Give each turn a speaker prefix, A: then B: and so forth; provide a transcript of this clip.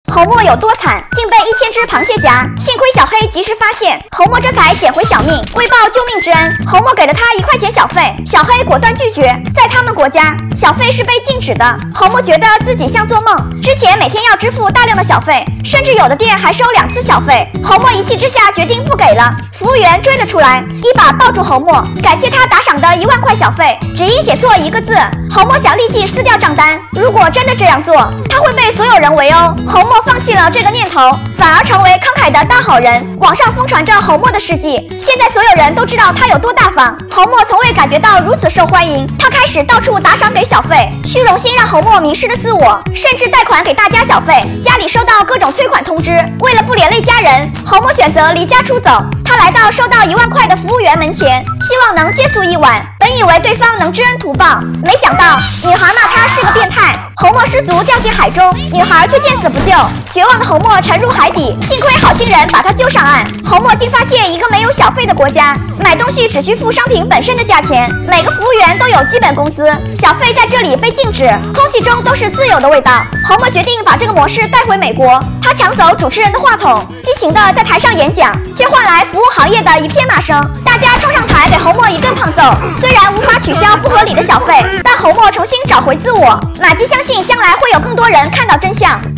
A: 侯默有多惨，竟被1000只螃蟹夹。幸亏小黑及时发现，侯默这才捡回小命。为报救命之恩，侯默给了他1块钱小费，小黑果断拒绝。在他们国家，小费是被禁止的。侯默觉得自己像做梦，之前每天要支付大量的小费，甚至有的店还收2次小费。侯默一气之下决定不给了。服务员追了出来，一把抱住侯默，感谢他打赏的1万块小费，只因写错1个字。侯默想立即撕掉账单，如果真的这样做，他会被所有人围殴。侯默放弃了这个念头，反而成为慷慨的大好人。网上疯传着侯默的事迹，现在所有人都知道他有多大方。侯默从未感觉到如此受欢迎，他开始到处打赏给小费，虚荣心让侯默迷失了自我，甚至贷款给大家小费。家里收到各种催款通知，为了不连累家人，侯默选择离家出走。他来到收到1万块的服务员门前，希望能借宿一晚。本以为对方能知恩图报，没想到女孩骂他是个变态。侯默失足掉进海中，女孩却见死不救。绝望的侯默沉入海底，幸亏好心人把他救上岸。侯默竟发现一个没有小费的国家，买东西只需付商品本身的价钱，每个服务员都有基本工资，小费在这里被禁止，空气中都是自由的味道。侯默决定把这个模式带回美国，他抢走主持人的话筒，激情地在台上演讲，却换来服务行业的一片骂声。大家冲上台给侯默一顿胖揍，虽然无法取消不合理的小费，但侯默重新找回自我。马基相信将来会有更多人看到真相。